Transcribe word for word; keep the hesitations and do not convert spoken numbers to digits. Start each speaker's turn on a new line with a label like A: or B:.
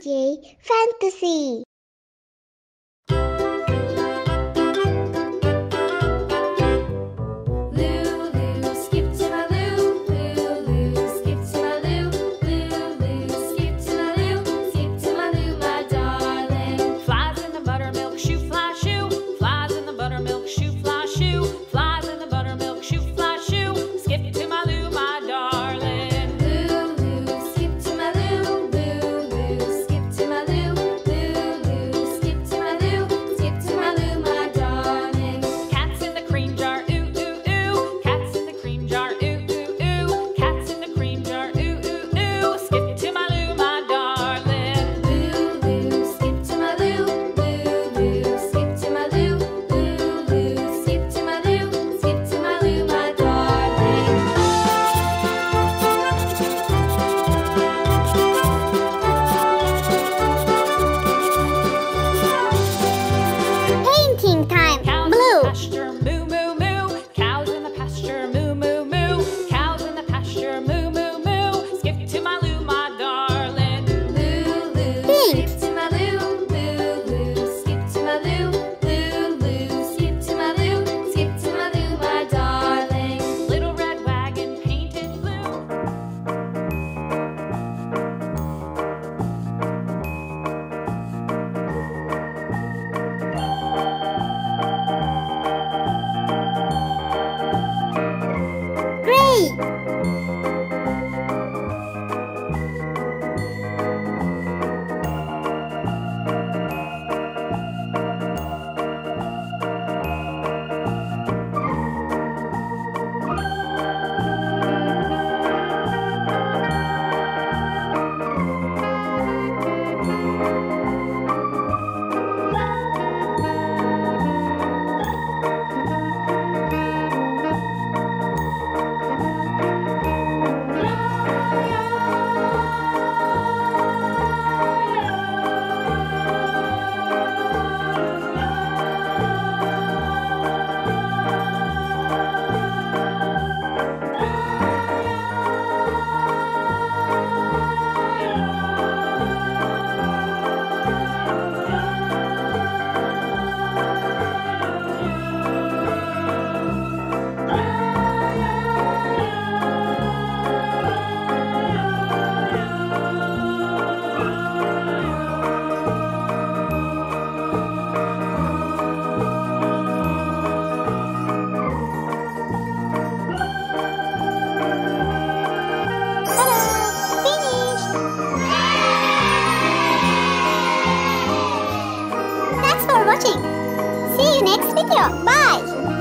A: J Fantasy. Painting time. Blue.
B: Pasture, moo, moo, moo. Cows in the pasture, moo, moo, moo. Cows in the pasture, moo, moo, moo. Skip to my loo, my darling. Loo, loo.
A: Pink.
B: Skip to my loo, loo, loo. Skip to my loo, loo, loo. Skip to my loo, skip to my loo, my darling. Little red wagon painted blue.
A: Gray. Watching. See you next video. Bye.